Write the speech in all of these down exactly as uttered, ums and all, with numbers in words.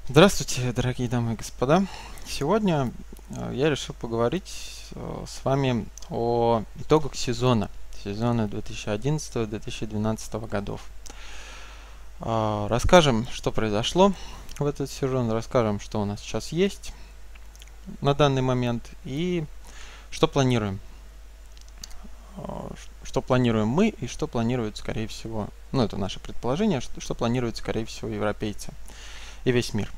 Здравствуйте, дорогие дамы и господа. Сегодня э, я решил поговорить э, с вами о итогах сезона, сезона две тысячи одиннадцатого — две тысячи двенадцатого годов. А, Расскажем, что произошло в этот сезон, расскажем, что у нас сейчас есть на данный момент и что планируем. А, ш- Что планируем мы и что планируют, скорее всего, ну это наше предположение, что, что планируют, скорее всего, европейцы и весь мир.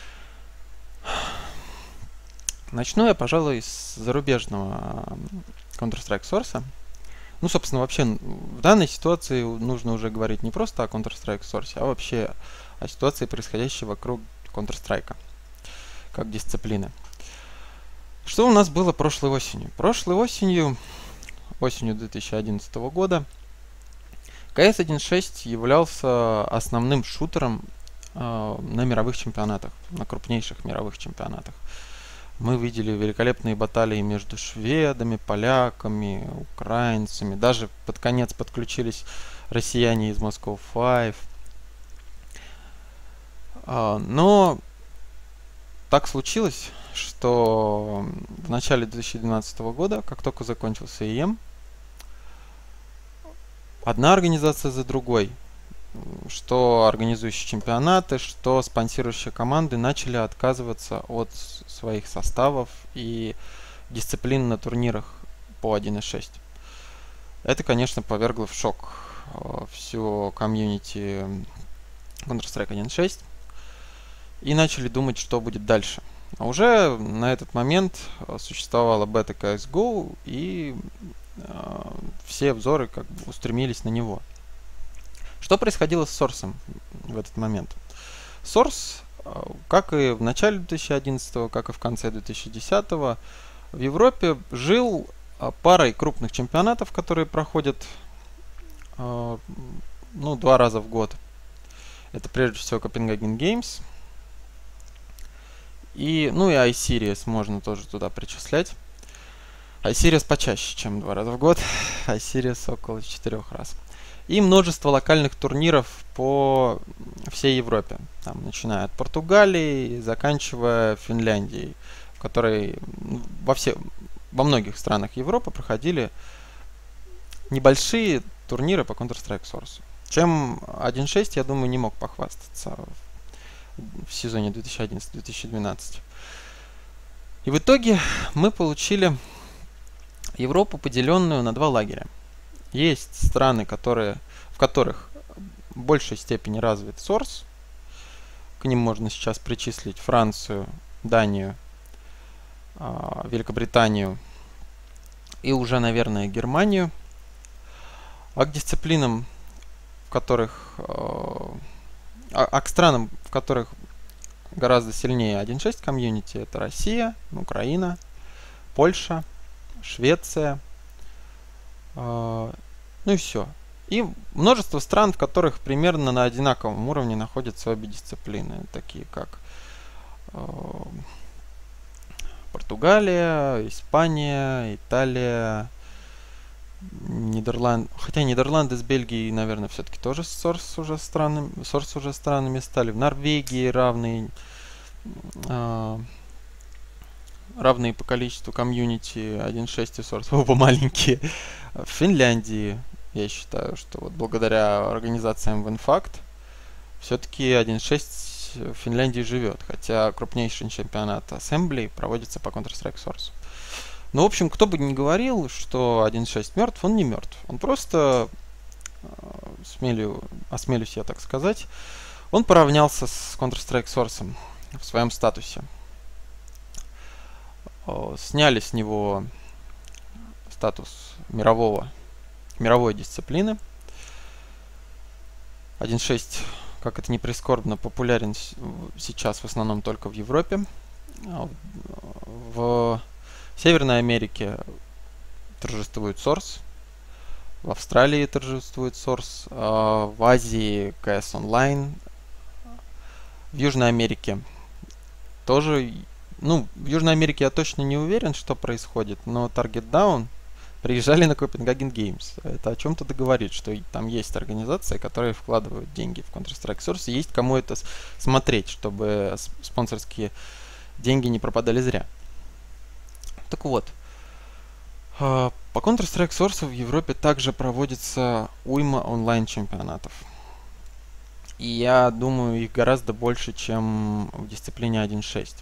Начну я, пожалуй, с зарубежного Counter-Strike Source. Ну, собственно, вообще в данной ситуации нужно уже говорить не просто о Counter-Strike Source, а вообще о ситуации, происходящей вокруг Counter-Strike, как дисциплины. Что у нас было прошлой осенью? Прошлой осенью, осенью две тысячи одиннадцатого года, си эс один точка шесть являлся основным шутером э, на мировых чемпионатах, на крупнейших мировых чемпионатах. Мы видели великолепные баталии между шведами, поляками, украинцами. Даже под конец подключились россияне из Moscow Five. А, Но так случилось, что в начале две тысячи двенадцатого года, как только закончился и эм, одна организация за другой, что организующие чемпионаты, что спонсирующие команды, начали отказываться от своих составов и дисциплин на турнирах по один точка шесть. Это, конечно, повергло в шок э, всю комьюнити Counter-Strike один точка шесть и начали думать, что будет дальше. А уже на этот момент существовала бета си эс го, и э, все взоры как бы устремились на него. Что происходило с Source в этот момент? Source, как и в начале две тысячи одиннадцатого, как и в конце две тысячи десятого, в Европе жил парой крупных чемпионатов, которые проходят ну, два раза в год. Это прежде всего Copenhagen Games. И, ну и iSeries можно тоже туда причислять. iSeries почаще, чем два раза в год. iSeries около четырех раз. И множество локальных турниров по всей Европе. Там, начиная от Португалии, заканчивая Финляндией, в которой во, все, во многих странах Европы проходили небольшие турниры по Counter-Strike Source. Чем один точка шесть, я думаю, не мог похвастаться в сезоне две тысячи одиннадцатый — две тысячи двенадцатый. И в итоге мы получили Европу, поделенную на два лагеря. Есть страны, которые, в которых в большей степени развит Source. К ним можно сейчас причислить Францию, Данию, Великобританию и уже, наверное, Германию. А к дисциплинам, в которых... А, а к странам, в которых гораздо сильнее один точка шесть комьюнити, это Россия, Украина, Польша, Швеция, ну и все. И множество стран, в которых примерно на одинаковом уровне находятся обе дисциплины, такие как Португалия, Испания, Италия, Нидерланд, хотя Нидерланды с Бельгией, наверное, все-таки тоже Source уже странами, Source уже странами стали. В Норвегии равные, э, равные по количеству комьюнити один точка шесть и Source, оба маленькие. В Финляндии, я считаю, что вот благодаря организациям WinFact все-таки один точка шесть в Финляндии живет, хотя крупнейший чемпионат Assembly проводится по Counter-Strike Source. Ну, в общем, кто бы ни говорил, что один точка шесть мертв, он не мертв. Он просто, смелю, осмелюсь я так сказать, он поравнялся с Counter-Strike Source в своем статусе. Сняли с него статус мирового, мировой дисциплины. один точка шесть, как это ни прискорбно, популярен сейчас в основном только в Европе. В В Северной Америке торжествует Source, в Австралии торжествует Source, в Азии си эс Online, в Южной Америке тоже, ну, в Южной Америке я точно не уверен, что происходит, но Target Down, приезжали на Copenhagen Games. Это о чем-то говорит, что там есть организации, которые вкладывают деньги в Counter-Strike Source, и есть кому это смотреть, чтобы спонсорские деньги не пропадали зря. Так вот, по Counter-Strike Source в Европе также проводится уйма онлайн-чемпионатов. И я думаю, их гораздо больше, чем в дисциплине один шесть.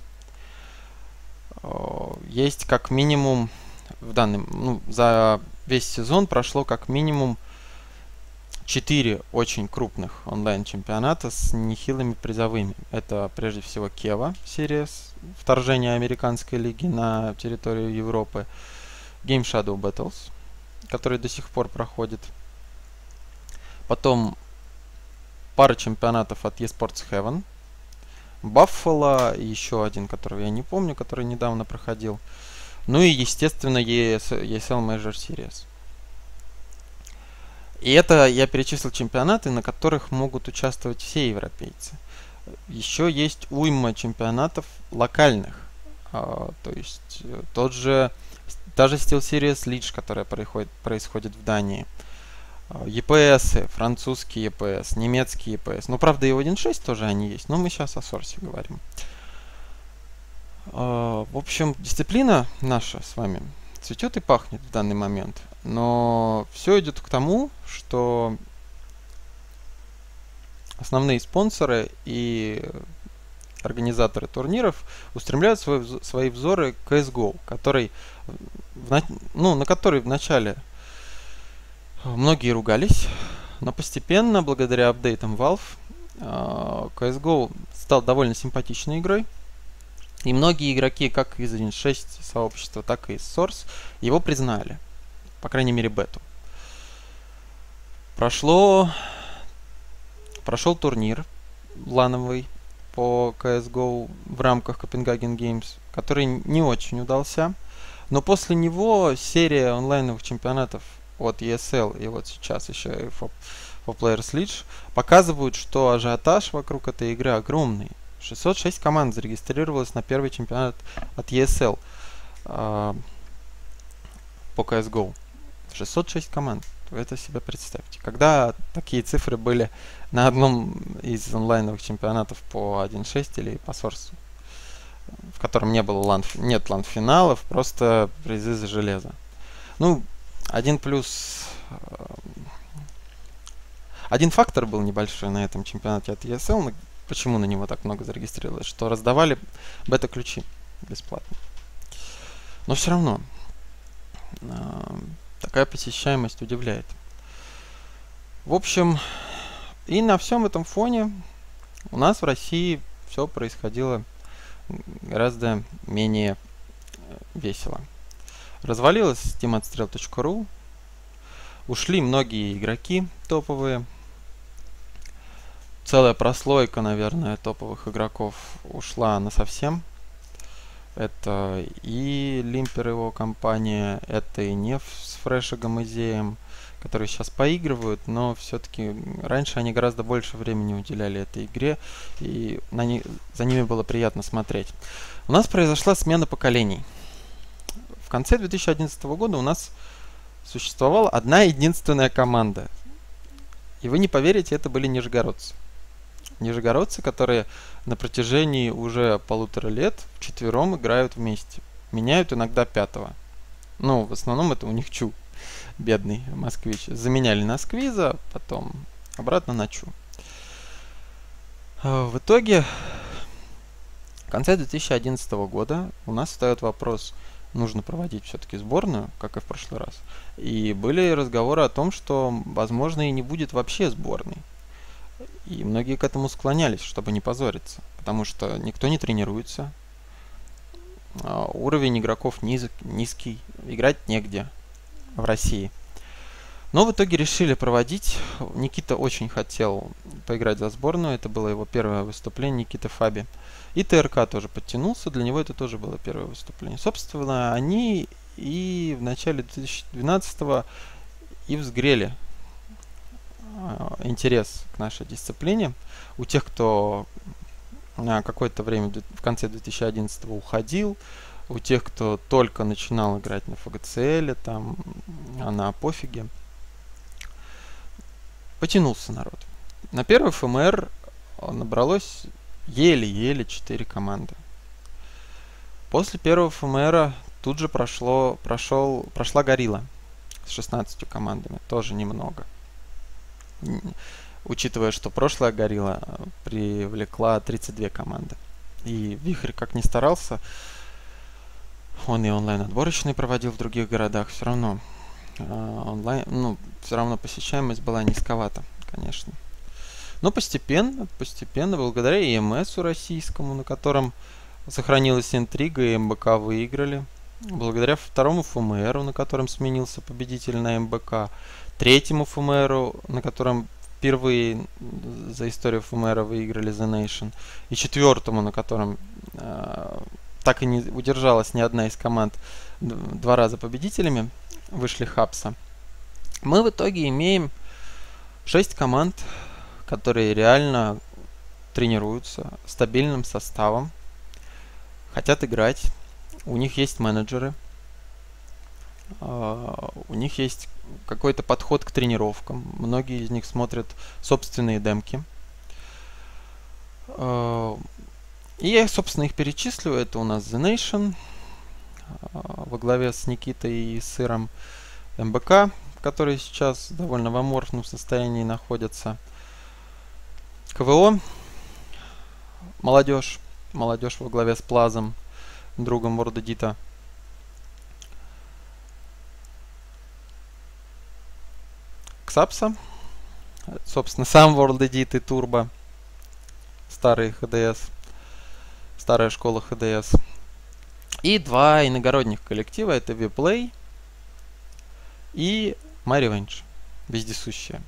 Есть как минимум в данном, ну, за весь сезон прошло как минимум четыре очень крупных онлайн-чемпионата с нехилыми призовыми. Это прежде всего Кева, серия вторжения американской лиги на территорию Европы, Game Shadow Battles, который до сих пор проходит. Потом пара чемпионатов от eSports Heaven, Buffalo и еще один, которого я не помню, который недавно проходил. Ну и, естественно, и эс эл Major Series. И это я перечислил чемпионаты, на которых могут участвовать все европейцы. Еще есть уйма чемпионатов локальных. А, то есть тот же, та же SteelSeries League, которая происходит, происходит в Дании. и пи эс, французский и пи эс, немецкий и пи эс. Ну, правда, и в один шесть тоже они есть, но мы сейчас о Source говорим. Uh, в общем, дисциплина наша с вами цветет и пахнет в данный момент. Но все идет к тому, что основные спонсоры и организаторы турниров устремляют свой, свои взоры к си эс го, который, в, ну, на который вначале многие ругались, но постепенно, благодаря апдейтам Valve, uh, си эс го стал довольно симпатичной игрой. И многие игроки, как из один шесть сообщества, так и из Source, его признали. По крайней мере, бету. Прошло... Прошел турнир лановый по си эс го в рамках Copenhagen Games, который не очень удался. Но после него серия онлайновых чемпионатов от и эс эл и вот сейчас еще и four Players League показывают, что ажиотаж вокруг этой игры огромный. шестьсот шесть команд зарегистрировалось на первый чемпионат от и эс эл э, по си эс го. шестьсот шесть команд. Вы это себе представьте. Когда такие цифры были на одном из онлайновых чемпионатов по один шесть или по Source, в котором не было лан, нет лан-финалов, просто призы за железо. Ну, один плюс... Э, один фактор был небольшой на этом чемпионате от и эс эл, почему на него так много зарегистрировалось, что раздавали бета-ключи бесплатно. Но все равно э, такая посещаемость удивляет. В общем, и на всем этом фоне у нас в России все происходило гораздо менее весело. Развалилась стим отстрел точка ру, ушли многие игроки топовые. Целая прослойка, наверное, топовых игроков ушла насовсем. Это и Limper, его компания, это и Неф с Фрешигом и Зеем, которые сейчас поигрывают, но все-таки раньше они гораздо больше времени уделяли этой игре, и на ни, за ними было приятно смотреть. У нас произошла смена поколений. В конце две тысячи одиннадцатого года у нас существовала одна единственная команда. И вы не поверите, это были нижегородцы. Нижегородцы, которые на протяжении уже полутора лет вчетвером играют вместе. Меняют иногда пятого. Ну, в основном это у них Чу, бедный москвич. Заменяли на Сквиза, потом обратно на Чу. В итоге, в конце две тысячи одиннадцатого года у нас встает вопрос, нужно проводить все-таки сборную, как и в прошлый раз. И были разговоры о том, что, возможно, и не будет вообще сборной. И многие к этому склонялись, чтобы не позориться. Потому что никто не тренируется. Уровень игроков низ, низкий. Играть негде в России. Но в итоге решили проводить. Никита очень хотел поиграть за сборную. Это было его первое выступление, Никита Фаби. И ТРК тоже подтянулся. Для него это тоже было первое выступление. Собственно, они и в начале две тысячи двенадцатого и взгрели интерес к нашей дисциплине. У тех, кто на какое-то время в конце две тысячи одиннадцатого уходил, у тех, кто только начинал играть на эф джи си эл, там, а на пофиге, потянулся народ. На первый эф эм эр набралось еле-еле четыре команды. После первого эф эм эр тут же прошло, прошел, прошла Горилла с шестнадцатью командами, тоже немного. Учитывая, что прошлая Горилла привлекла тридцать две команды. И Вихрь как ни старался, он и онлайн-отборочные проводил в других городах, все равно э, онлайн, ну, все равно посещаемость была низковата, конечно. Но постепенно, постепенно, благодаря и эм эсу российскому, на котором сохранилась интрига, и эм бэ ка выиграли, благодаря второму эф эм эру, на котором сменился победитель на эм бэ ка, третьему эф эм эру, на котором впервые за историю эф эм эра выиграли The Nation, и четвертому, на котором э, так и не удержалась ни одна из команд два раза победителями, вышли Хабса. Мы в итоге имеем шесть команд, которые реально тренируются стабильным составом, хотят играть, у них есть менеджеры, Uh, у них есть какой-то подход к тренировкам. Многие из них смотрят собственные демки. Uh, и я, собственно, их перечислю. Это у нас The Nation uh, во главе с Никитой и Сыром, эм бэ ка, который сейчас довольно в аморфном состоянии находится, ка вэ о, молодежь, молодежь во главе с Плазом, другом World Edit, Ксапса, собственно, сам World Edit и Turbo, старый эйч ди эс, старая школа эйч ди эс. И два иногородних коллектива, это Vplay и MyRevenge, вездесущие.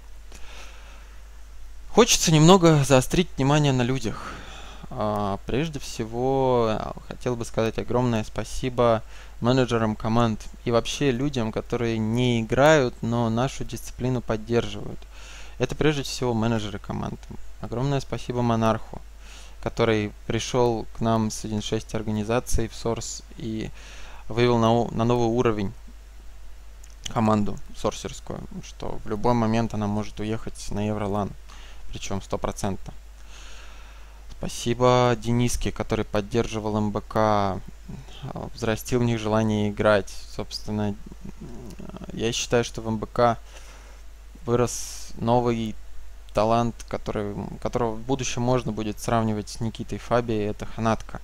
Хочется немного заострить внимание на людях. А, прежде всего, хотел бы сказать огромное спасибо менеджерам команд и вообще людям, которые не играют, но нашу дисциплину поддерживают. Это прежде всего менеджеры команд. Огромное спасибо Монарху, который пришел к нам с один точка шесть организацией в Source и вывел на, на новый уровень команду сорсерскую, что в любой момент она может уехать на Евролан, причем стопроцентно. Спасибо Дениске, который поддерживал эм бэ ка, взрастил в них желание играть. Собственно, я считаю, что в эм бэ ка вырос новый талант, который, которого в будущем можно будет сравнивать с Никитой Фаби, это Ханатка.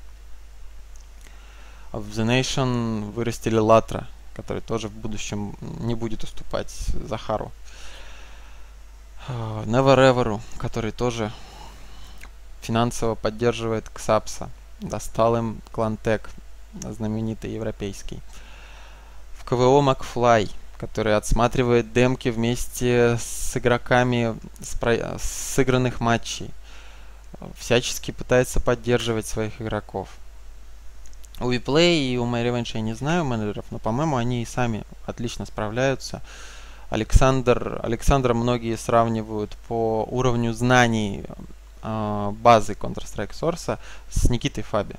А в The Nation вырастили Латра, который тоже в будущем не будет уступать Захару. Never Ever, который тоже финансово поддерживает Ксапса. Достал им Клантек, знаменитый европейский. В ка вэ о Макфлай, который отсматривает демки вместе с игроками с, про... с сыгранных матчей. Всячески пытается поддерживать своих игроков. У Vplay и у MyRevenge я не знаю менеджеров, но, по-моему, они и сами отлично справляются. Александр, Александра многие сравнивают по уровню знаний э, базы Counter-Strike Source с Никитой Фаби.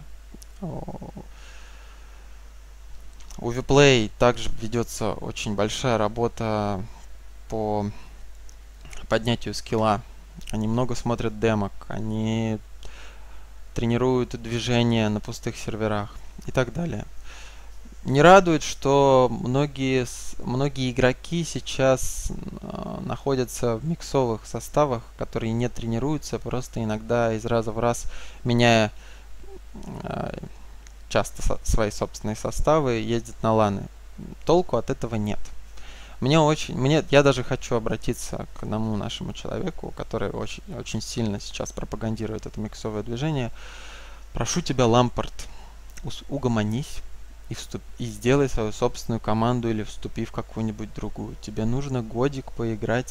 У Vplay также ведется очень большая работа по поднятию скилла. Они много смотрят демок, они тренируют движения на пустых серверах и так далее. Не радует, что многие, многие игроки сейчас э, находятся в миксовых составах, которые не тренируются, просто иногда из раза в раз меняя э, часто со свои собственные составы, ездят на ланы. Толку от этого нет. Мне очень, мне, я даже хочу обратиться к одному нашему человеку, который очень, очень сильно сейчас пропагандирует это миксовое движение. Прошу тебя, Лампард, угомонись и, вступ, и сделай свою собственную команду или вступи в какую-нибудь другую. Тебе нужно годик поиграть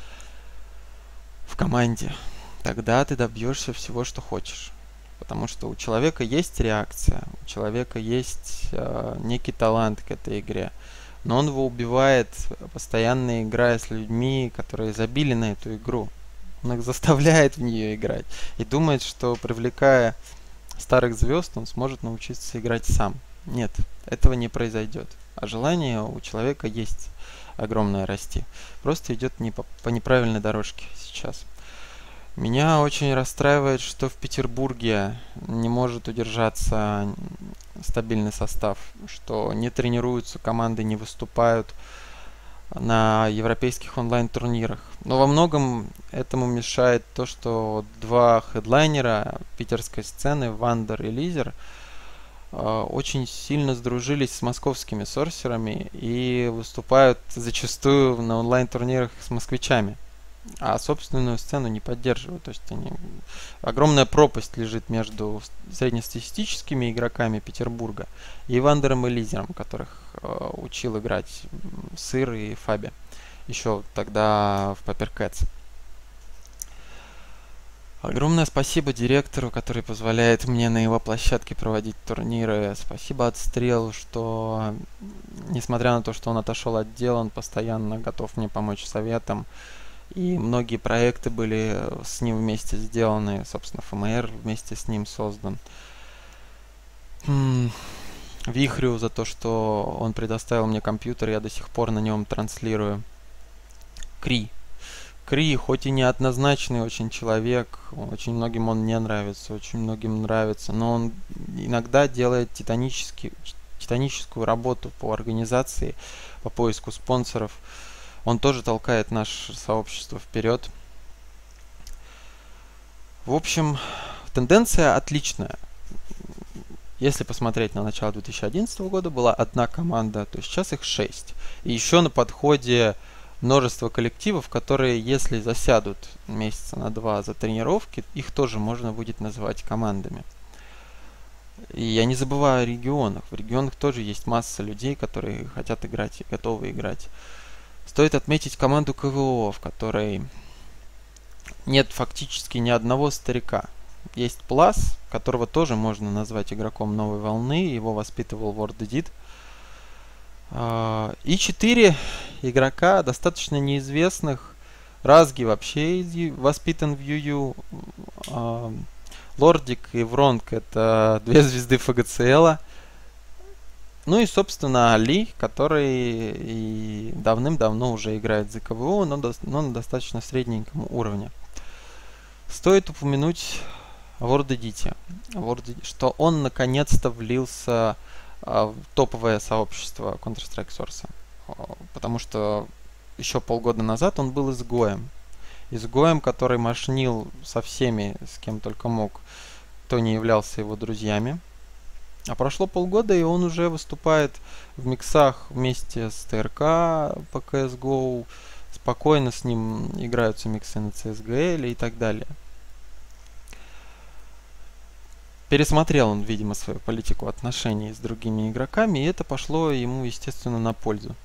в команде. Тогда ты добьешься всего, что хочешь. Потому что у человека есть реакция, у человека есть э, некий талант к этой игре. Но он его убивает, постоянно играя с людьми, которые забили на эту игру. Он их заставляет в нее играть. И думает, что привлекая старых звезд, он сможет научиться играть сам. Нет, этого не произойдет. А желание у человека есть огромное расти. Просто идет не по, по неправильной дорожке сейчас. Меня очень расстраивает, что в Петербурге не может удержаться стабильный состав, что не тренируются команды, не выступают на европейских онлайн-турнирах. Но во многом этому мешает то, что два хедлайнера питерской сцены, Вандер и Лизер, очень сильно сдружились с московскими сорсерами и выступают зачастую на онлайн-турнирах с москвичами, а собственную сцену не поддерживают. То есть они... огромная пропасть лежит между среднестатистическими игроками Петербурга и Вандером и Лизером, которых э, учил играть Сыр и Фаби еще тогда в Paper Cats. Огромное спасибо директору, который позволяет мне на его площадке проводить турниры. Спасибо Отстрел, что, несмотря на то, что он отошел от дела, он постоянно готов мне помочь советом. И многие проекты были с ним вместе сделаны. Собственно, эф эм эр вместе с ним создан. Вихрю за то, что он предоставил мне компьютер, я до сих пор на нем транслирую. Кри. Кри, хоть и неоднозначный очень человек, очень многим он не нравится, очень многим нравится, но он иногда делает титанический, титаническую работу по организации, по поиску спонсоров. Он тоже толкает наше сообщество вперед. В общем, тенденция отличная. Если посмотреть на начало две тысячи одиннадцатого года, была одна команда, то сейчас их шесть. И еще на подходе множество коллективов, которые, если засядут месяца на два за тренировки, их тоже можно будет называть командами. И я не забываю о регионах. В регионах тоже есть масса людей, которые хотят играть и готовы играть. Стоит отметить команду ка вэ о, в которой нет фактически ни одного старика. Есть Плас, которого тоже можно назвать игроком новой волны, его воспитывал World Edit. И четыре игрока достаточно неизвестных. Разги вообще воспитан в ю ю. Лордик и Вронг — это две звезды эф гэ цэ эл. Ну и, собственно, Али, который и давным-давно уже играет за ка вэ о, но, до, но на достаточно средненьком уровне. Стоит упомянуть о World Edit, что он наконец-то влился в топовое сообщество Counter-Strike Source. Потому что еще полгода назад он был изгоем. Изгоем, который мошнил со всеми, с кем только мог, кто не являлся его друзьями. А прошло полгода, и он уже выступает в миксах вместе с тэ эр ка по си эс го. Спокойно с ним играются миксы на си эс джи эл и так далее. Пересмотрел он, видимо, свою политику отношений с другими игроками, и это пошло ему, естественно, на пользу.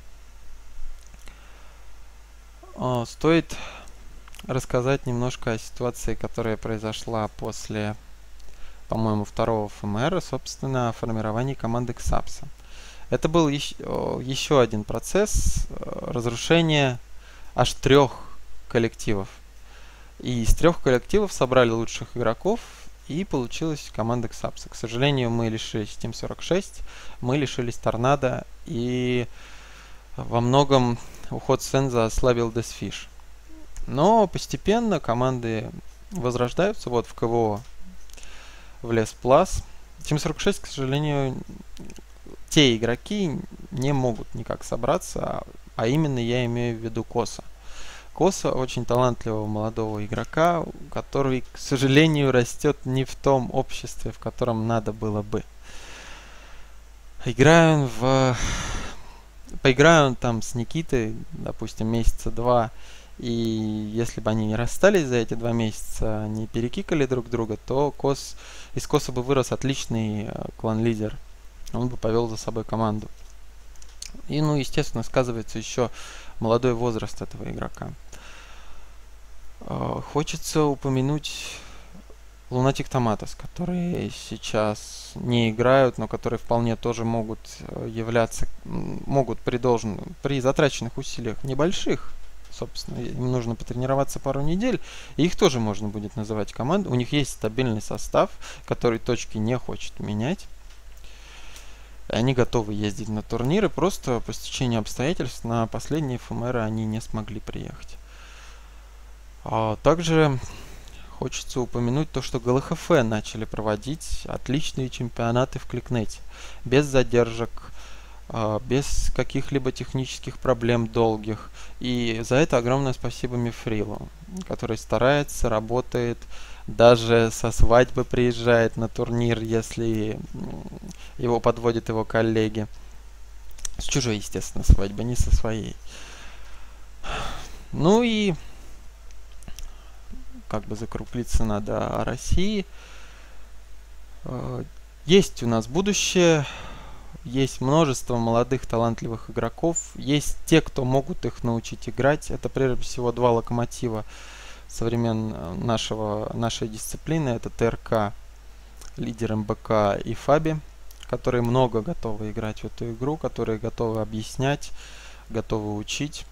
Стоит рассказать немножко о ситуации, которая произошла после, по-моему, второго эф эм эр, собственно, формирования команды Ксапса. Это был еще, еще один процесс разрушения аж трех коллективов. И из трех коллективов собрали лучших игроков, и получилась команда Ксапса. К сожалению, мы лишились Team сорок шесть, мы лишились Торнадо, и во многом уход Сенза ослабил Deathfish. Но постепенно команды возрождаются. Вот в ка вэ о влез Плас. Team сорок шесть, к сожалению, те игроки не могут никак собраться, а именно я имею в виду Коса. Коса очень талантливого молодого игрока, который, к сожалению, растет не в том обществе, в котором надо было бы. Играю он в... Поиграю он там с Никитой, допустим, месяца два, и если бы они не расстались за эти два месяца, не перекикали друг друга, то Кос... из Коса бы вырос отличный клан-лидер. Он бы повел за собой команду. И, ну, естественно, сказывается еще молодой возраст этого игрока. Хочется упомянуть Lunatic Tomatoes, которые сейчас не играют, но которые вполне тоже могут являться, могут при, должен, при затраченных усилиях небольших, собственно, им нужно потренироваться пару недель, и их тоже можно будет называть командой. У них есть стабильный состав, который точки не хочет менять. И они готовы ездить на турниры, просто по стечению обстоятельств на последние эф эм эр они не смогли приехать. А также хочется упомянуть то, что гэ эл эйч эф начали проводить отличные чемпионаты в Кликнете. Без задержек, без каких-либо технических проблем долгих. И за это огромное спасибо Мифрилу, который старается, работает, даже со свадьбы приезжает на турнир, если его подводят его коллеги. С чужой, естественно, свадьбы, не со своей. Ну и как бы закруглиться надо о России. Есть у нас будущее. Есть множество молодых талантливых игроков. Есть те, кто могут их научить играть. Это прежде всего два локомотива современ нашего, нашей дисциплины. Это тэ эр ка, лидер эм бэ ка, и Фаби, которые много готовы играть в эту игру, которые готовы объяснять, готовы учить.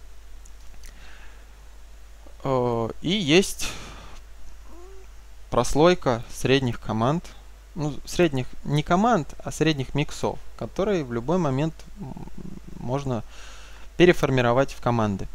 И есть прослойка средних команд. Ну, средних не команд, а средних миксов, которые в любой момент можно переформировать в команды.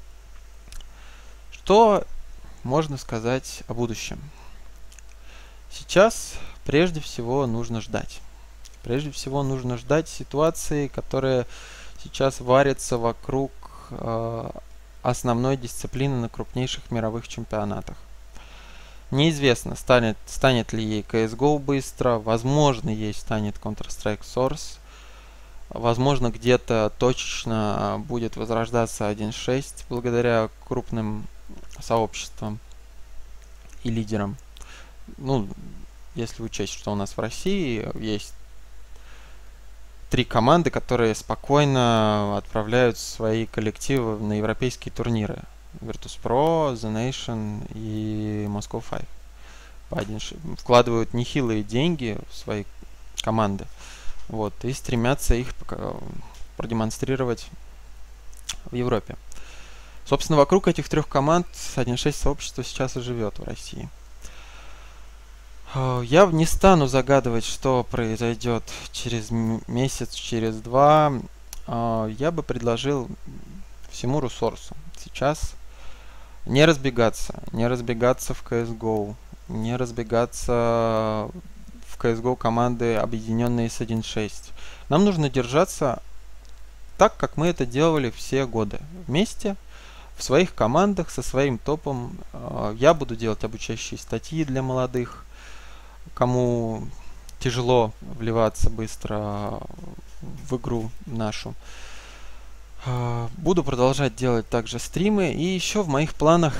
Что можно сказать о будущем? Сейчас прежде всего нужно ждать. Прежде всего нужно ждать ситуации, которая сейчас варится вокруг э, основной дисциплины на крупнейших мировых чемпионатах. Неизвестно, станет, станет ли ей си эс го быстро, возможно, ей станет Counter-Strike Source, возможно, где-то точечно будет возрождаться один шесть благодаря крупным сообществам и лидерам. Ну, если учесть, что у нас в России есть три команды, которые спокойно отправляют свои коллективы на европейские турниры. Virtus.pro, The Nation и Moscow Five. По один ш... Вкладывают нехилые деньги в свои команды. Вот, и стремятся их продемонстрировать в Европе. Собственно, вокруг этих трех команд один шесть сообщество сейчас и живет в России. Я не стану загадывать, что произойдет через месяц, через два. Я бы предложил всему Русорсу сейчас не разбегаться, не разбегаться в си эс го, не разбегаться в си эс го команды, объединенные с один шесть. Нам нужно держаться так, как мы это делали все годы. Вместе, в своих командах, со своим топом. Я буду делать обучающие статьи для молодых, кому тяжело вливаться быстро в игру нашу. Буду продолжать делать также стримы. И еще в моих планах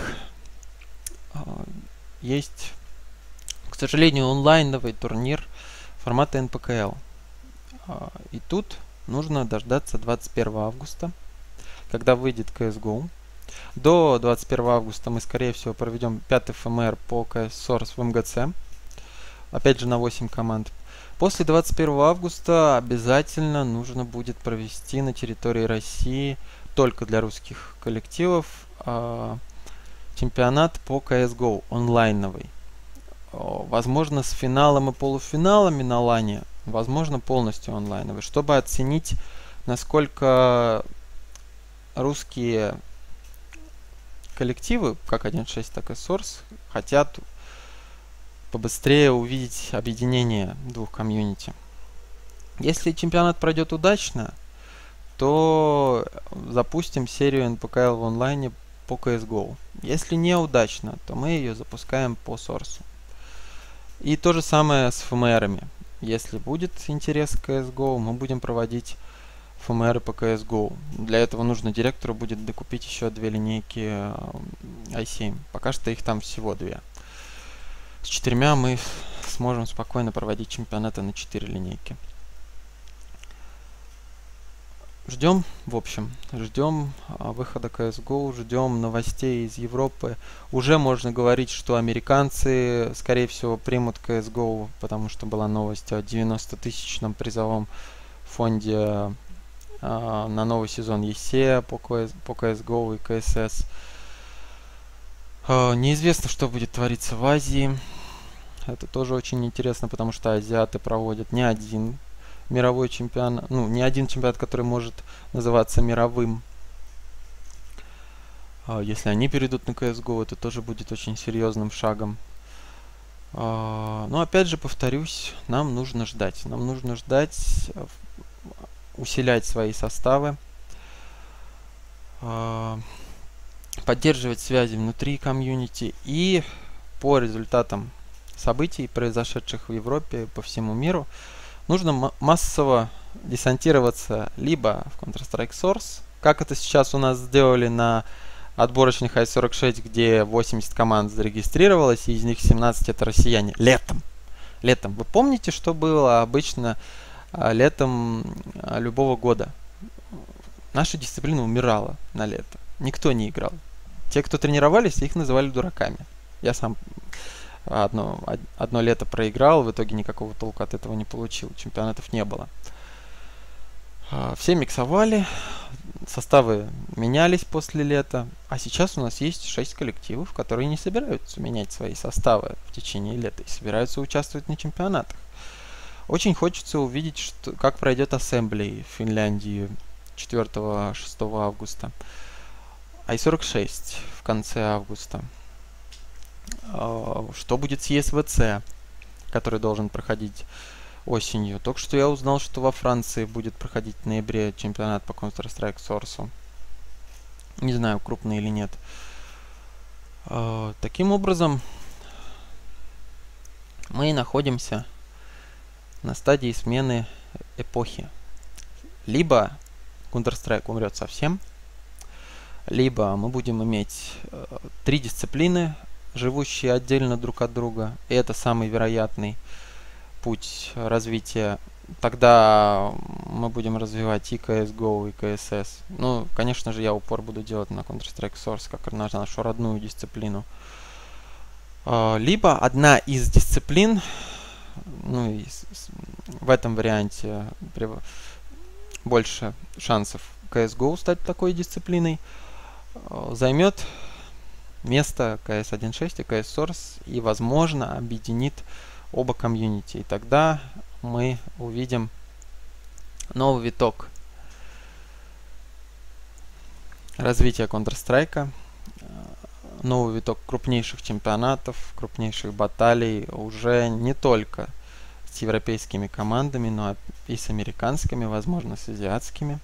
есть, к сожалению, онлайновый турнир формата эн пэ ка эл. И тут нужно дождаться двадцать первого августа, когда выйдет си эс го. До двадцать первого августа мы, скорее всего, проведем пятый эф эм эр по си эс Source в эм гэ цэ. Опять же на восемь команд. После двадцать первого августа обязательно нужно будет провести на территории России, только для русских коллективов, э, чемпионат по си эс го онлайновый. О, возможно, с финалом и полуфиналами на лане, возможно, полностью онлайновый, чтобы оценить, насколько русские коллективы, как один шесть, так и Source, хотят побыстрее увидеть объединение двух комьюнити. Если чемпионат пройдет удачно, то запустим серию эн пэ ка эл в онлайне по си эс го. Если неудачно, то мы ее запускаем по Source. И то же самое с эф эм эрами. Если будет интерес к си эс го, мы будем проводить эф эм эры по си эс го. Для этого нужно директору будет докупить еще две линейки ай семь. Пока что их там всего две. С четырьмя мы сможем спокойно проводить чемпионаты на четыре линейки. Ждем, в общем, ждем выхода си эс го, ждем новостей из Европы. Уже можно говорить, что американцы, скорее всего, примут си эс го, потому что была новость о девяностотысячном призовом фонде э, на новый сезон и эс и и по, по си эс го и си эс эс. Э, неизвестно, что будет твориться в Азии. Это тоже очень интересно, потому что азиаты проводят не один мировой чемпионат, ну, не один чемпионат, который может называться мировым. Если они перейдут на си эс го, это тоже будет очень серьезным шагом. Но опять же повторюсь, нам нужно ждать. Нам нужно ждать, усилять свои составы, поддерживать связи внутри комьюнити и по результатам событий, произошедших в Европе, по всему миру, нужно массово десантироваться либо в Counter-Strike Source, как это сейчас у нас сделали на отборочных ай сорок шесть, где восемьдесят команд зарегистрировалось, и из них семнадцать это россияне. Летом. Летом. Вы помните, что было обычно летом любого года? Наша дисциплина умирала на лето. Никто не играл. Те, кто тренировались, их называли дураками. Я сам одно, одно лето проиграл, в итоге никакого толка от этого не получил. Чемпионатов не было. Все миксовали, составы менялись после лета, а сейчас у нас есть шесть коллективов, которые не собираются менять свои составы в течение лета и собираются участвовать на чемпионатах. Очень хочется увидеть, что, как пройдет ассемблей в Финляндии четвёртого-шестого августа, ай сорок шесть в конце августа, что будет с и эс ви си, который должен проходить осенью. Только что я узнал, что во Франции будет проходить в ноябре чемпионат по Counter-Strike Source. Не знаю, крупный или нет. Таким образом, мы находимся на стадии смены эпохи. Либо Counter-Strike умрет совсем, либо мы будем иметь три дисциплины, живущие отдельно друг от друга. И это самый вероятный путь развития. Тогда мы будем развивать и си эс го, и си эс эс. Ну, конечно же, я упор буду делать на Counter-Strike Source, как на нашу родную дисциплину. Либо одна из дисциплин, ну, и в этом варианте больше шансов си эс го стать такой дисциплиной, займет место си эс один шесть и си эс Source и, возможно, объединит оба комьюнити. И тогда мы увидим новый виток развития Counter-Strike, новый виток крупнейших чемпионатов, крупнейших баталий, уже не только с европейскими командами, но и с американскими, возможно, с азиатскими.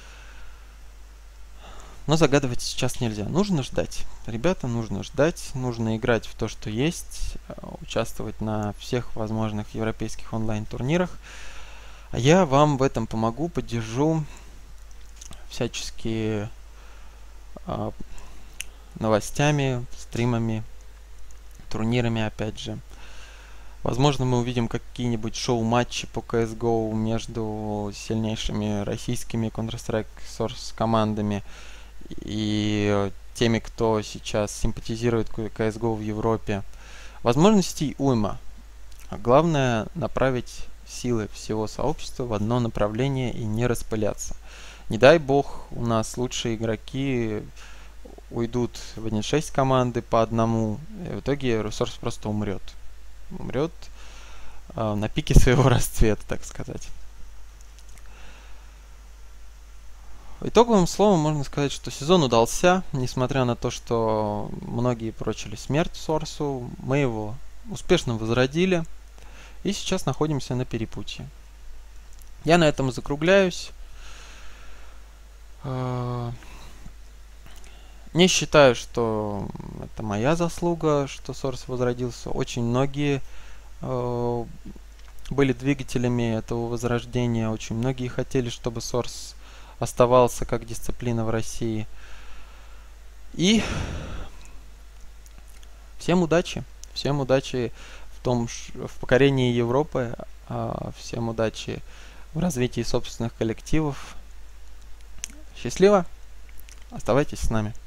Но загадывать сейчас нельзя. Нужно ждать. Ребята, нужно ждать. Нужно играть в то, что есть. Участвовать на всех возможных европейских онлайн-турнирах. А я вам в этом помогу, поддержу всячески э, новостями, стримами, турнирами, опять же. Возможно, мы увидим какие-нибудь шоу-матчи по си эс го между сильнейшими российскими Counter-Strike Source командами и теми, кто сейчас симпатизирует си эс го в Европе. Возможностей уйма. А главное направить силы всего сообщества в одно направление и не распыляться. Не дай бог, у нас лучшие игроки уйдут в один шесть команды по одному, и в итоге ресурс просто умрет. Умрет э, на пике своего расцвета, так сказать. Итоговым словом можно сказать, что сезон удался, несмотря на то, что многие прочили смерть Сорсу, мы его успешно возродили и сейчас находимся на перепутье. Я на этом закругляюсь. Не считаю, что это моя заслуга, что Source возродился. Очень многие э, были двигателями этого возрождения. Очень многие хотели, чтобы Source оставался как дисциплина в России. И всем удачи. Всем удачи в том, в покорении Европы. Э, всем удачи в развитии собственных коллективов. Счастливо. Оставайтесь с нами.